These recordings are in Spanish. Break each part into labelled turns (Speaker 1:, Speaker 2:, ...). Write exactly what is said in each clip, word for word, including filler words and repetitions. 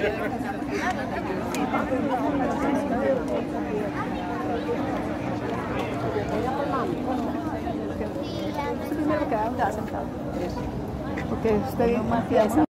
Speaker 1: Primero que anda sentado. Porque usted viene más pieza.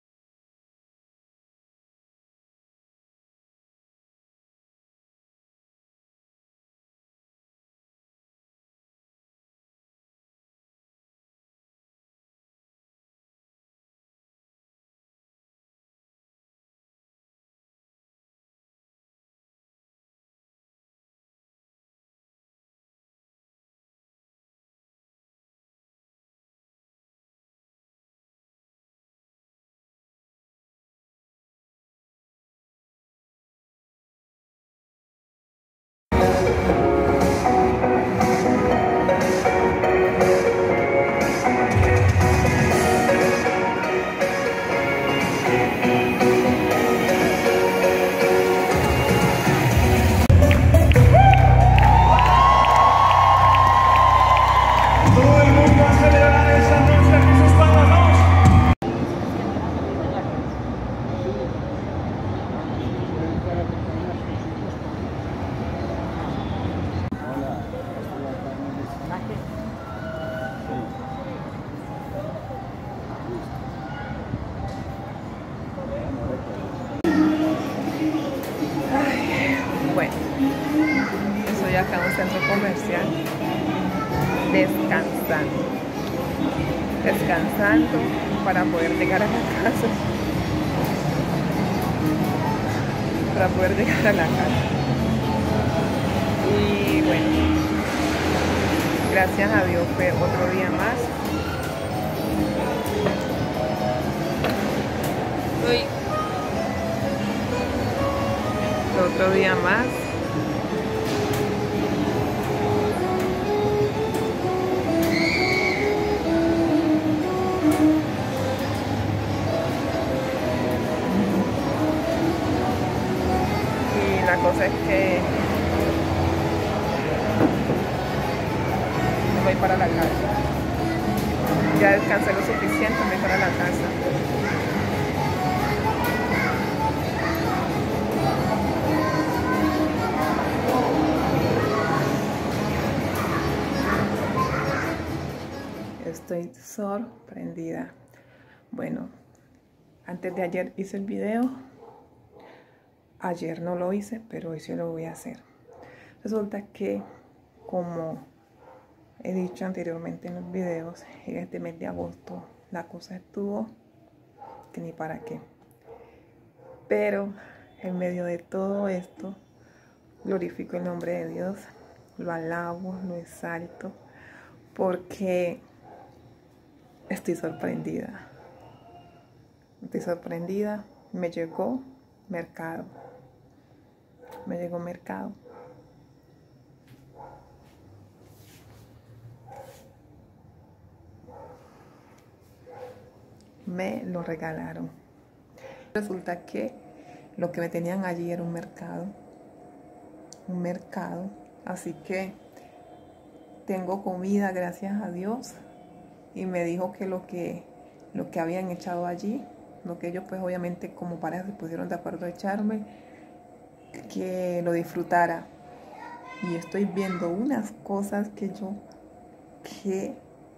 Speaker 2: Bueno, estoy acá en un centro comercial descansando, descansando para poder llegar a la casa, para poder llegar a la casa. Y bueno, gracias a Dios fue otro día más. Uy. Otro día más. Y la cosa es que me voy para la casa. Ya descansé lo suficiente, me voy para la casa. Estoy sorprendida. Bueno, antes de ayer hice el video. Ayer no lo hice, pero hoy sí lo voy a hacer. Resulta que, como he dicho anteriormente en los videos, en este mes de agosto la cosa estuvo que ni para qué. Pero en medio de todo esto, glorifico el nombre de Dios, lo alabo, lo exalto, porque estoy sorprendida. Estoy sorprendida. Me llegó mercado. Me llegó mercado. Me lo regalaron. Resulta que lo que me tenían allí era un mercado. Un mercado. Así que tengo comida, gracias a Dios. Y me dijo que lo que, lo que habían echado allí, lo que ellos pues obviamente como pareja se pusieron de acuerdo a echarme, que lo disfrutara. Y estoy viendo unas cosas que yo, que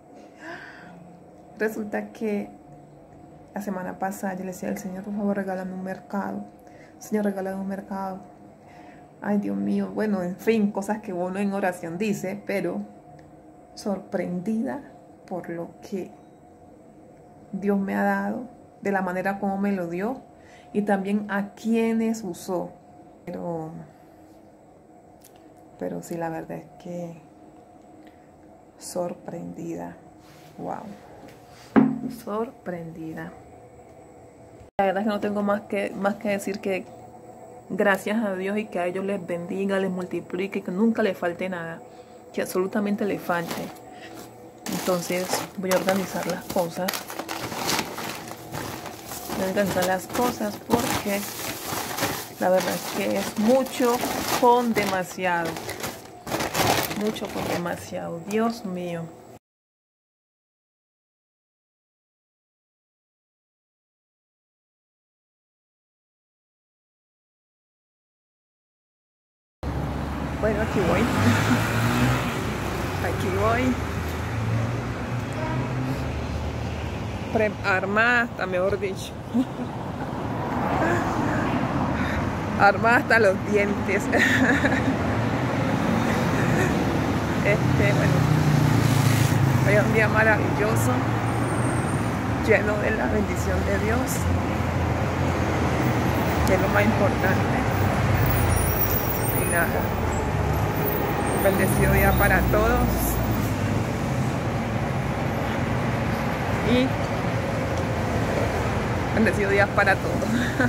Speaker 2: resulta que la semana pasada yo le decía al Señor, por favor, regálame un mercado. Señor, regálame un mercado. Ay, Dios mío. Bueno, en fin, cosas que uno en oración dice, pero sorprendida por lo que Dios me ha dado, de la manera como me lo dio y también a quienes usó. Pero, pero sí, la verdad es que sorprendida. Wow. Sorprendida. La verdad es que no tengo más que, más que decir que gracias a Dios y que a ellos les bendiga, les multiplique, que nunca les falte nada, que absolutamente les falte. Entonces voy a organizar las cosas. Voy a organizar las cosas porque la verdad es que es mucho con demasiado. Mucho con demasiado. Dios mío. Bueno, aquí voy. Aquí voy. Pre armada hasta, mejor dicho. Armada hasta los dientes. Este, bueno, hoy es un día maravilloso, lleno de la bendición de Dios, que es lo más importante. Y nada, bendecido día para todos. Y bendecido día para todos.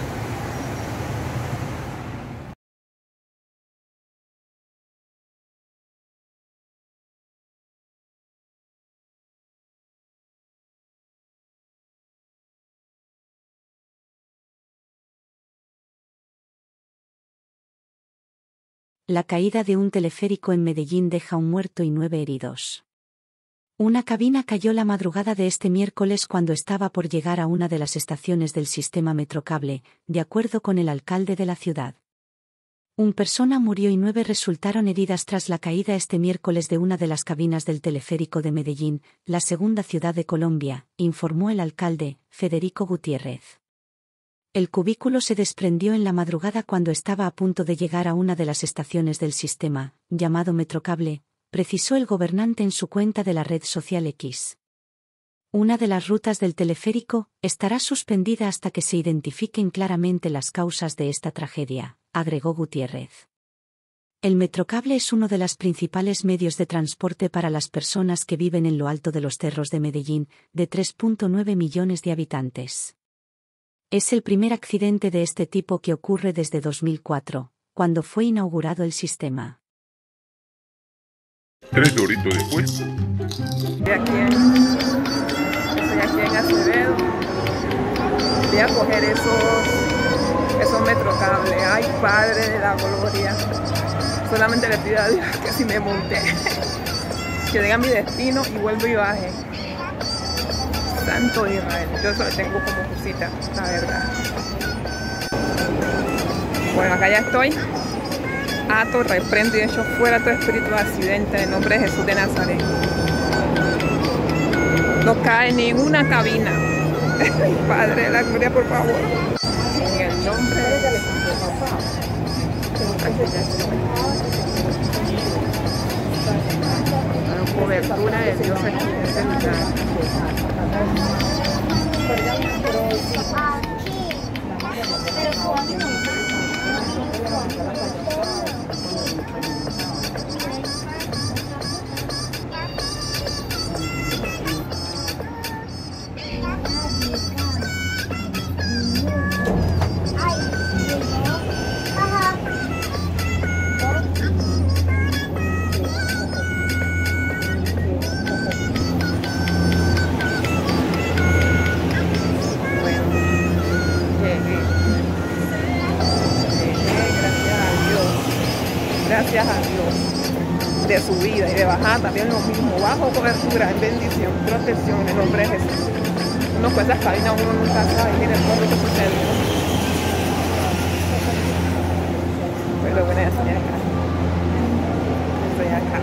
Speaker 3: La caída de un teleférico en Medellín deja un muerto y nueve heridos. Una cabina cayó la madrugada de este miércoles cuando estaba por llegar a una de las estaciones del sistema Metrocable, de acuerdo con el alcalde de la ciudad. Un persona murió y nueve resultaron heridas tras la caída este miércoles de una de las cabinas del teleférico de Medellín, la segunda ciudad de Colombia, informó el alcalde, Federico Gutiérrez. El cubículo se desprendió en la madrugada cuando estaba a punto de llegar a una de las estaciones del sistema, llamado Metrocable, precisó el gobernante en su cuenta de la red social X. Una de las rutas del teleférico estará suspendida hasta que se identifiquen claramente las causas de esta tragedia, agregó Gutiérrez. El Metrocable es uno de los principales medios de transporte para las personas que viven en lo alto de los cerros de Medellín, de tres punto nueve millones de habitantes. Es el primer accidente de este tipo que ocurre desde dos mil cuatro, cuando fue inaugurado el sistema.
Speaker 4: Tres doritos después.
Speaker 2: Estoy aquí en, estoy aquí en Acevedo. Voy a coger esos, esos Metrocables. Ay, Padre de la Gloria. Solamente le pido a Dios que si me monte, que llegue a mi destino y vuelvo y baje. Santo de Israel, yo solo tengo como cosita, la verdad. Bueno, acá ya estoy. Ato, reprendo y echo fuera todo espíritu de accidente en el nombre de Jesús de Nazaret. No cae ninguna cabina. Padre de la Gloria, por favor. En el nombre de Jesús. La cobertura de Dios aquí en este lugar. Gracias a Dios de su vida y de bajada también lo mismo, bajo cobertura, en bendición, protección en el nombre de Jesús. Uno con esas cabinas uno nunca sabe en el nombre que sucede. Pero bueno, ya estoy acá. Estoy acá.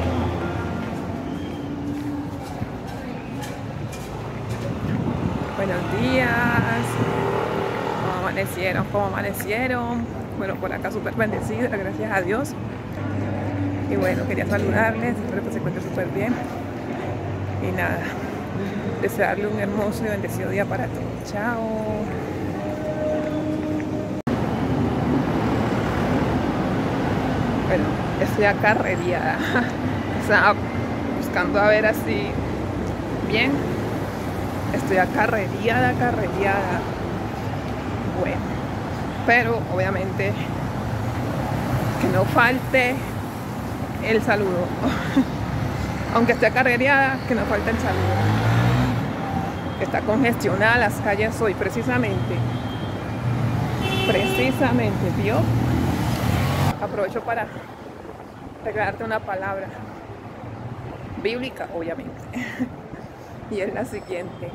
Speaker 2: Buenos días. ¿Cómo amanecieron? ¿Cómo amanecieron? Bueno, por acá súper bendecida, gracias a Dios. Y bueno, quería saludarles, espero que se encuentren súper bien. Y nada, desearle un hermoso y bendecido día para todos. Chao. Bueno, estoy acá carreriada. O sea, buscando a ver así bien. Estoy acá carreriada, carreriada. Bueno. Pero obviamente que no falte el saludo. Aunque esté carrereada, que no falte el saludo. Está congestionada las calles hoy, precisamente. Precisamente, ¿vio? Aprovecho para regalarte una palabra bíblica, obviamente. Y es la siguiente.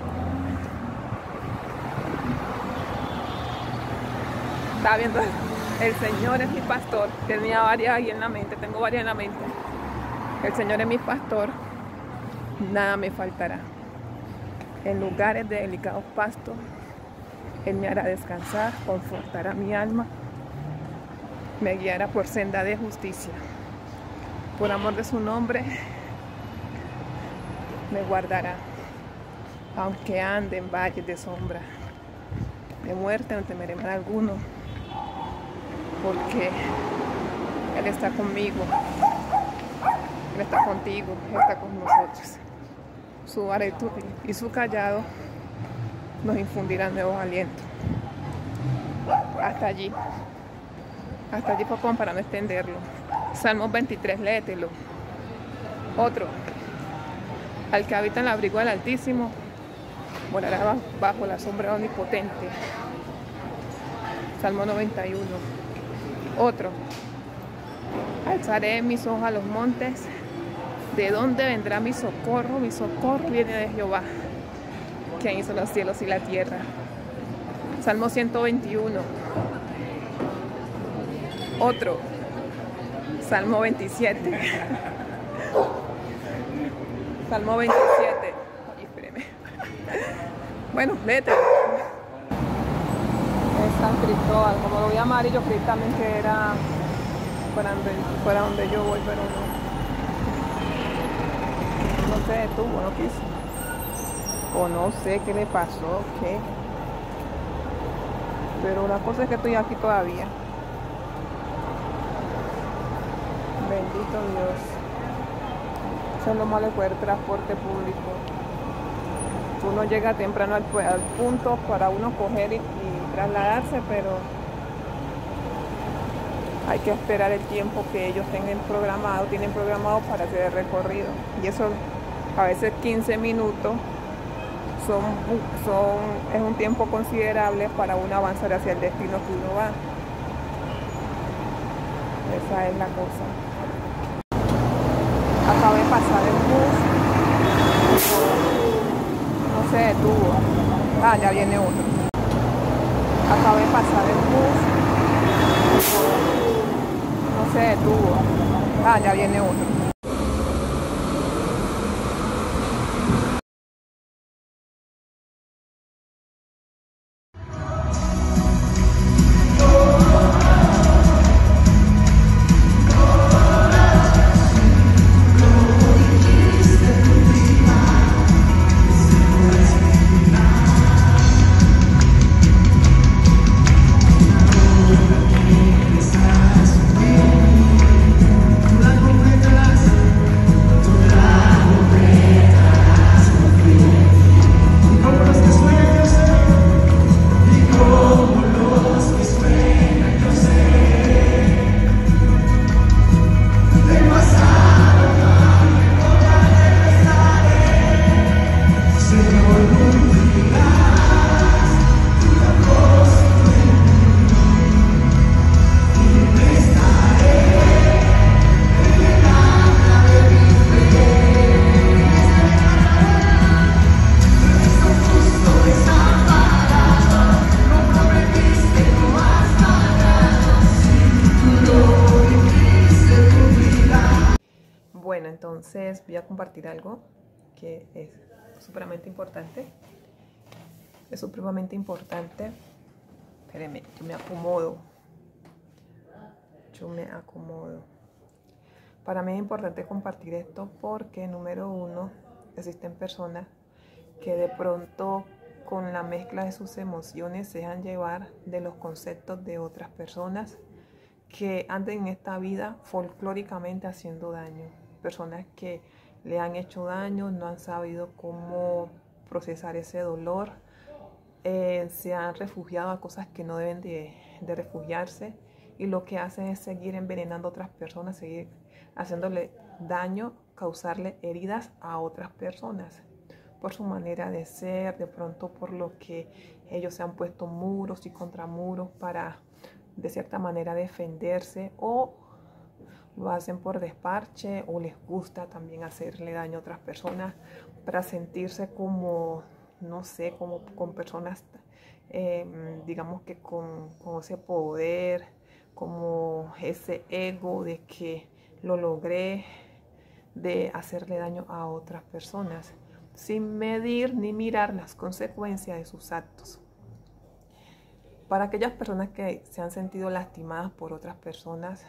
Speaker 2: Estaba viendo El Señor es mi pastor. Tenía varias ahí en la mente, tengo varias en la mente. El Señor es mi pastor, nada me faltará. En lugares de delicados pastos, Él me hará descansar, confortará mi alma, me guiará por senda de justicia. Por amor de su nombre, me guardará. Aunque ande en valles de sombra de muerte, no temeré mal alguno, porque Él está conmigo, Él está contigo, Él está con nosotros. Su vara y su callado nos infundirán nuevos alientos. Hasta allí, hasta allí poco para no extenderlo. Salmos veintitrés, léetelo. Otro, al que habita en el abrigo del Altísimo, morará bajo la sombra omnipotente. Salmo noventa y uno. Otro, alzaré mis ojos a los montes. ¿De dónde vendrá mi socorro? Mi socorro viene de Jehová, quien hizo los cielos y la tierra. Salmo ciento veintiuno. Otro, Salmo veintisiete. Salmo veintisiete. Ay, espéreme. Bueno, léete. Es San Cristóbal, como lo voy a llamar, y yo creí también que era fuera donde, fuera donde yo voy, pero no. No se detuvo, no quiso. O no sé qué le pasó, qué. Pero la cosa es que estoy aquí todavía. Bendito Dios. Eso es lo malo de coger transporte público. Uno llega temprano al, al punto para uno coger y, y trasladarse, pero hay que esperar el tiempo que ellos tengan programado, tienen programado para hacer el recorrido. Y eso a veces quince minutos son, son, es un tiempo considerable para uno avanzar hacia el destino que uno va. Esa es la cosa. Acabo de pasar el bus, no se detuvo. Ah, ya viene uno. Acabo de pasar el bus, no se detuvo. Ah, ya viene uno. Bueno, entonces voy a compartir algo que es supremamente importante. Es supremamente importante. Espérenme, yo me acomodo. Yo me acomodo. Para mí es importante compartir esto porque, número uno, existen personas que de pronto con la mezcla de sus emociones se dejan llevar de los conceptos de otras personas que andan en esta vida folclóricamente haciendo daño. Personas que le han hecho daño, no han sabido cómo procesar ese dolor, eh, se han refugiado a cosas que no deben de, de refugiarse, y lo que hacen es seguir envenenando a otras personas, seguir haciéndole daño, causarle heridas a otras personas por su manera de ser, de pronto por lo que ellos se han puesto muros y contramuros para de cierta manera defenderse, o lo hacen por desparche, o les gusta también hacerle daño a otras personas para sentirse como, no sé, como con personas, eh, digamos que con, con ese poder, como ese ego de que lo logré, de hacerle daño a otras personas, sin medir ni mirar las consecuencias de sus actos. Para aquellas personas que se han sentido lastimadas por otras personas,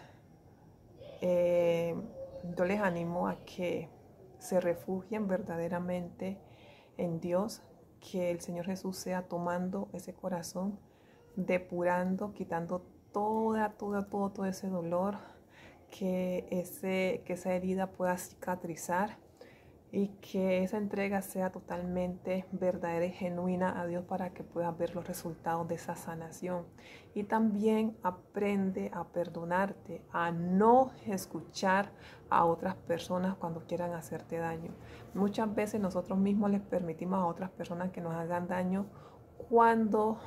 Speaker 2: eh, yo les animo a que se refugien verdaderamente en Dios, que el Señor Jesús sea tomando ese corazón, depurando, quitando toda, toda, todo, todo ese dolor, que, ese, que esa herida pueda cicatrizar y que esa entrega sea totalmente verdadera y genuina a Dios para que puedas ver los resultados de esa sanación. Y también aprende a perdonarte, a no escuchar a otras personas cuando quieran hacerte daño. Muchas veces nosotros mismos les permitimos a otras personas que nos hagan daño cuando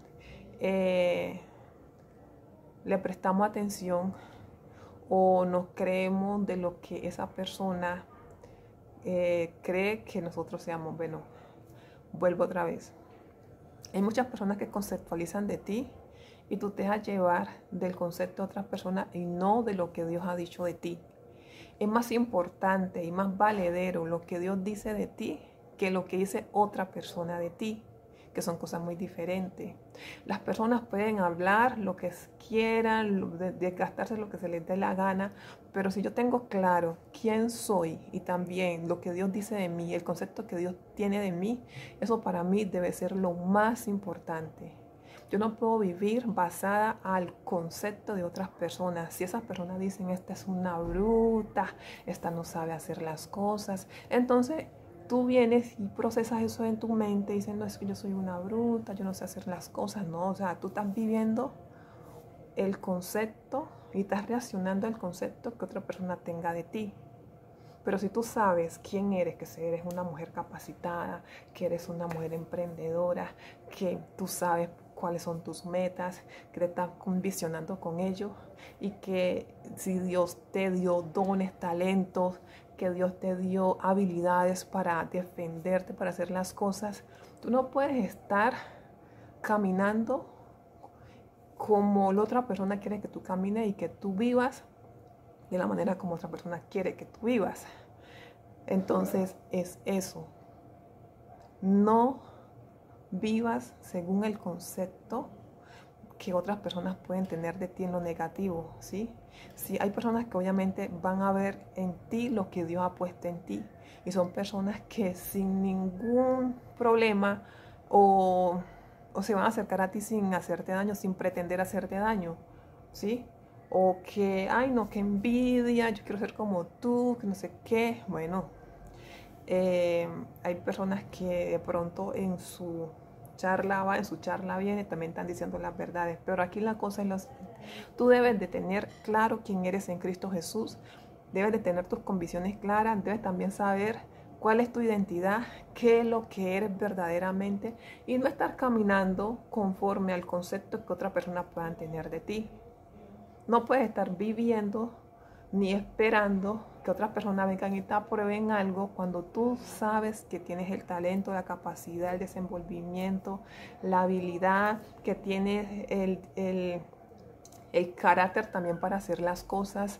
Speaker 2: eh, le prestamos atención o nos creemos de lo que esa persona eh, cree que nosotros seamos. Bueno, vuelvo otra vez. Hay muchas personas que conceptualizan de ti y tú te dejas llevar del concepto de otras personas y no de lo que Dios ha dicho de ti. Es más importante y más valedero lo que Dios dice de ti que lo que dice otra persona de ti, que son cosas muy diferentes. Las personas pueden hablar lo que quieran, de, de gastarse lo que se les dé la gana, pero si yo tengo claro quién soy y también lo que Dios dice de mí, el concepto que Dios tiene de mí, eso para mí debe ser lo más importante. Yo no puedo vivir basada al concepto de otras personas. Si esas personas dicen, esta es una bruta, esta no sabe hacer las cosas, entonces tú vienes y procesas eso en tu mente y dices, no, es que yo soy una bruta, yo no sé hacer las cosas. No, o sea, tú estás viviendo el concepto y estás reaccionando al concepto que otra persona tenga de ti. Pero si tú sabes quién eres, que eres una mujer capacitada, que eres una mujer emprendedora, que tú sabes cuáles son tus metas, que te estás visionando con ello y que si Dios te dio dones, talentos, que Dios te dio habilidades para defenderte, para hacer las cosas, tú no puedes estar caminando como la otra persona quiere que tú camines y que tú vivas de la manera como otra persona quiere que tú vivas. Entonces es eso. No vivas según el concepto que otras personas pueden tener de ti en lo negativo, ¿sí? Sí, hay personas que obviamente van a ver en ti lo que Dios ha puesto en ti. Y son personas que sin ningún problema o, o se van a acercar a ti sin hacerte daño, sin pretender hacerte daño, ¿sí? O que, ay no, qué envidia, yo quiero ser como tú, que no sé qué. Bueno, eh, hay personas que de pronto en su charla va, en su charla viene, también están diciendo las verdades. Pero aquí la cosa es la siguiente. Tú debes de tener claro quién eres en Cristo Jesús. Debes de tener tus convicciones claras. Debes también saber cuál es tu identidad, qué es lo que eres verdaderamente. Y no estar caminando conforme al concepto que otras personas puedan tener de ti. No puedes estar viviendo ni esperando que otras personas vengan y te aprueben algo cuando tú sabes que tienes el talento, la capacidad, el desenvolvimiento, la habilidad, que tienes el, el, el carácter también para hacer las cosas.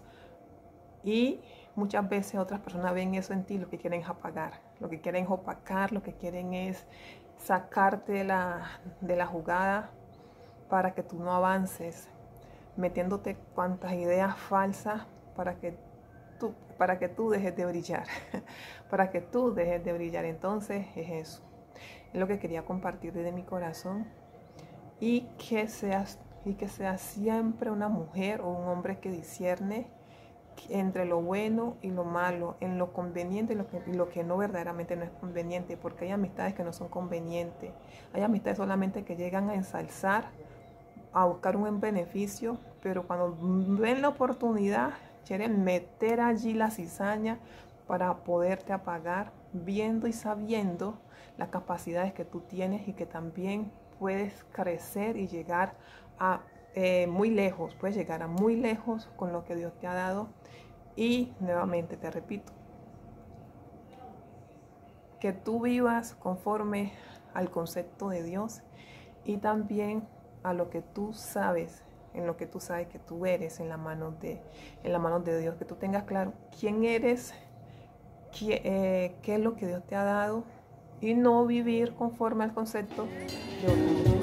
Speaker 2: Y muchas veces otras personas ven eso en ti, lo que quieren es apagar, lo que quieren es opacar, lo que quieren es sacarte de la, de la jugada para que tú no avances, metiéndote cuantas ideas falsas para que tú, para que tú dejes de brillar, para que tú dejes de brillar. Entonces es eso, es lo que quería compartir desde mi corazón, y que seas, y que seas siempre una mujer o un hombre que discierne entre lo bueno y lo malo, en lo conveniente y lo que, y lo que no verdaderamente no es conveniente, porque hay amistades que no son convenientes, hay amistades solamente que llegan a ensalzar, a buscar un buen beneficio, pero cuando ven la oportunidad quieren meter allí la cizaña para poderte apagar, viendo y sabiendo las capacidades que tú tienes y que también puedes crecer y llegar a eh, muy lejos, puedes llegar a muy lejos con lo que Dios te ha dado. Y nuevamente te repito, que tú vivas conforme al concepto de Dios y también a lo que tú sabes en lo que tú sabes que tú eres en la mano de, en la mano de Dios, que tú tengas claro quién eres, qué, eh, qué es lo que Dios te ha dado y no vivir conforme al concepto de otro.